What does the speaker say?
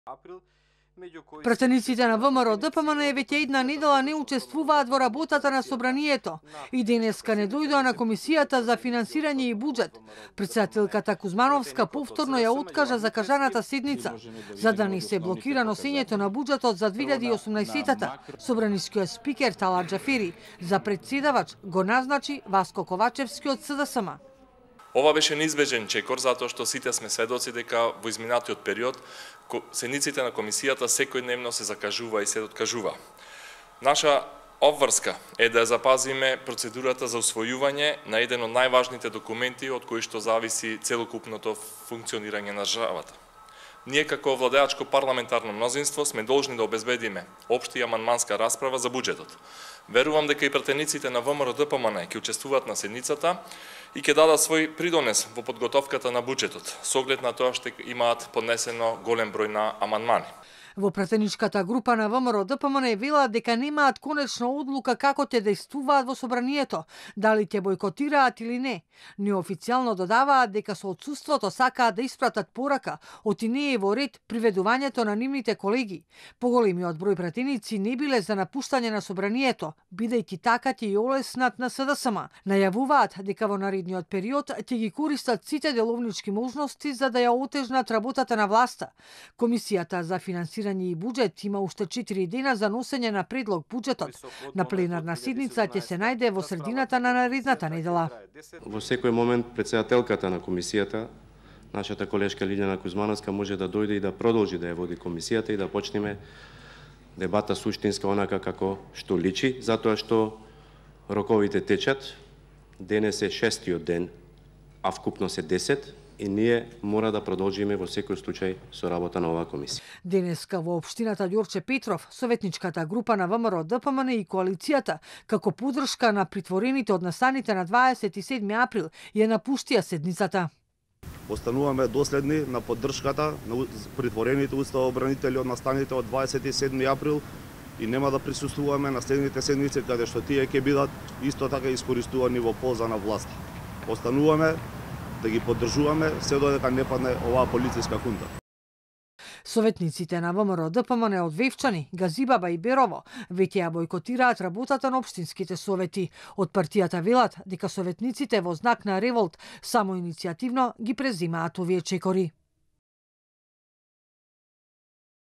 Пратениците на ВМРО ДПМН веќе една недела не учествуваат во работата на собранието и денеска не дојдоа на комисијата за финансирање и буџет. Председателката Кузмановска повторно ја откажа закажаната седница, за да не се блокира носењето на буџетот за 2018-та. Собранискиот спикер Талат Џафери за председавач го назначи Васко Ковачевски од СДСМ. Ова беше неизбежен чекор затоа што сите сме сведоци дека во изминатиот период седниците на комисијата секојдневно се закажува и се откажува. Наша обврска е да запазиме процедурата за усвојување на еден од најважните документи од кои што зависи целокупното функционирање на државата. Ние како владеачко парламентарно мнозинство сме должни да обезбедиме општа и амандманска расправа за буџетот. Верувам дека и пратениците на ВМРО ДПМН ќе учествуваат на седницата и ќе дадат свој придонес во подготовката на буџетот, со оглед на тоа што имаат поднесено голем број на амандмани. Во пратеничката група на ВМРО ДПМН велат дека немаат конечна одлука како ќе действуваат во собранието, дали ќе бојкотираат или не. Неофицијално додаваат дека со отсуството сакаат да испратат порака, оти не е во ред приведувањето на нивните колеги. Поголемиот број пратеници не биле за напуштање на собранието, бидејќи така ќе ја олеснат на СДСМ. Најавуваат дека во наредниот период ќе ги користат сите деловнички можности за да ја отежнат работата на власта. Комисијата за финансирање и буџет има уште 4 дена за носење на предлог буџетот. На пленарна седница ќе се најде во средината на наредната недела. Во секој момент председателката на комисијата, нашата колешка Лиљана Кузмановска, може да дојде и да продолжи да ја води комисијата и да почнеме дебата суштинска онака како што личи, затоа што роковите течат. Денес е 6-тиот ден, а вкупно се 10. И ние мора да продолжиме во секој случај со работа на оваа комисија. Денеска во општината Ѓорче Петров, советничката група на ВМРО ДПМН и коалицијата, како поддршка на притворените од настаните на 27 април, ја напуштија седницата. Остануваме доследни на поддршката на притворените уставообранители од настаните од 27 април и нема да присуствуваме на следните седници каде што тие ќе бидат исто така искористувани во полза на власта. Остануваме да ги поддржуваме се додека не падне оваа полициска хунта. Советниците на ВМРО ДПМН од Вевчани, Газибаба и Берово веќе ја бојкотираат работата на општинските совети. Од партијата велат дека советниците во знак на револт самоиницијативно ги презимаат овие чекори.